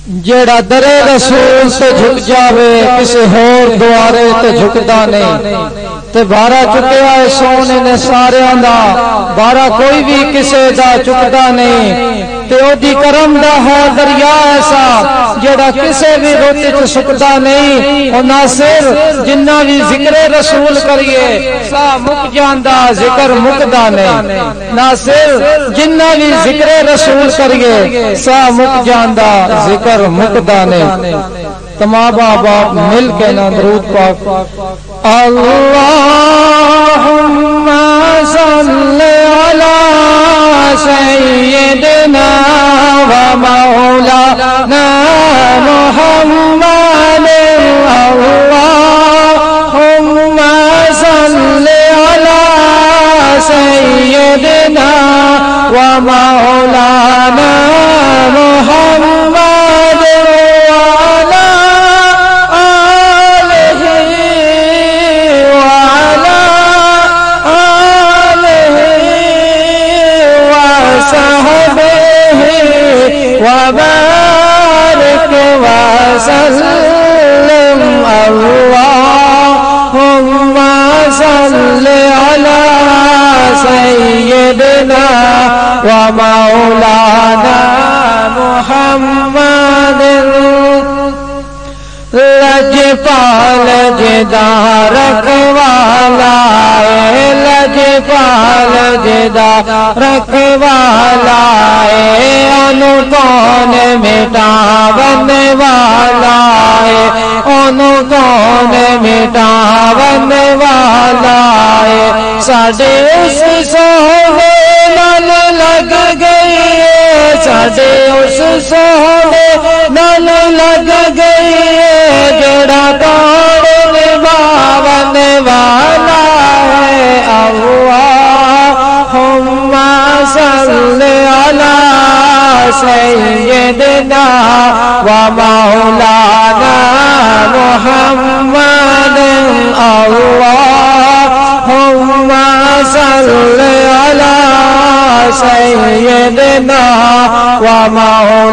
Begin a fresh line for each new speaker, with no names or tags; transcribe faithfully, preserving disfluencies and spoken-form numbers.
جیڑا درے رسول تے جھک جاوے کسی ہور دوارے تے جھکدا نہیں تے بارا چکیا ہے سونے نے سارے دا بارا کوئی بھی کسے دا چکدا نہیں تے او دی کرم دا ہے دریا ایسا جیڑا کسے بھی روتے چ سکدا نہیں او ناصر جنہ بھی ذکر رسول کریے سا مک جاندا ذکر مکدا نہیں ناصر جنہ بھی ذکر رسول کریے سا مک جاندا ذکر مکدا نہیں تمام باپ مل کے نا درود پاک اللہم صلی علی سیدنا و مولانا محمد اللہم صلی علی سیدنا و مولانا محمد وبارك وسلم اللهم صل على سيدنا ومولانا محمد لجپال جدا رکھوالا لجپال جدا رکھوالا انو کون مٹاون والا انو کون مٹاون والا ساڈے اس سونے نال لگ گئی ساڈے اس سونے نال لگ گئی جڑا توڑ نبھاون والا ہے اللہم صلی علی سیدنا و مولانا محمد اللہم صلی علی سیدنا و مولانا